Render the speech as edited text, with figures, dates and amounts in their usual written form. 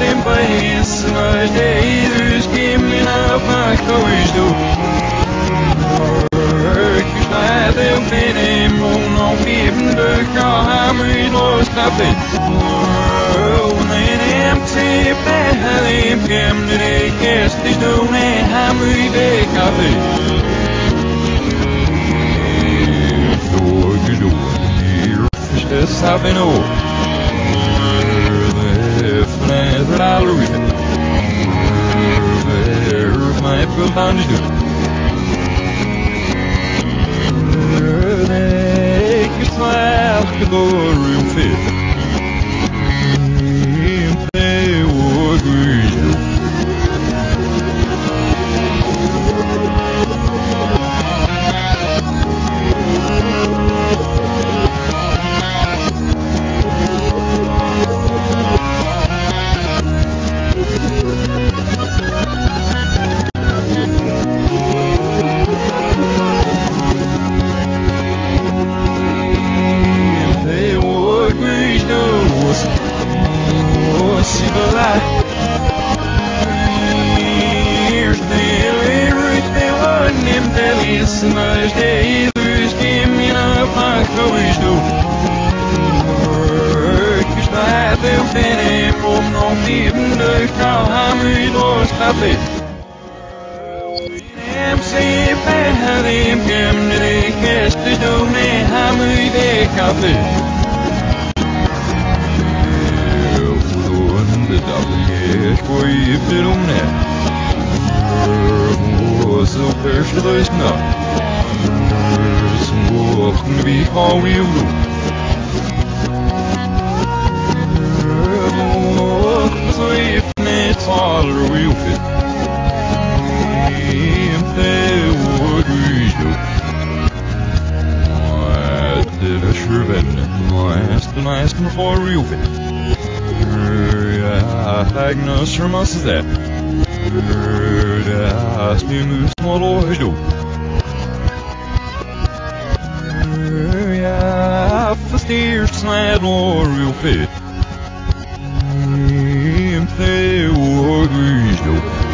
país, mas deles que me lava coisto. Que está de veneno, não vive de carro e los tapes. Nem se perde, que me requestes do nem ramo e de café. Do sabem o fra Louis my profound do que smile que dor um fit o orgulho mas deles que me lava isto. Que está de veneno, não vive de calma e dos cafés. Nem se perde, que me requestes do nem ramo e de café. Eu vou andar de foi per so first of those not walking to be all we do. So if it's all we'll fit, they would we do. I did a sure bet, I asked before real fit. I know from us that. Ask me moves small or do. Ja, fast hier snad or real fit. They would we do.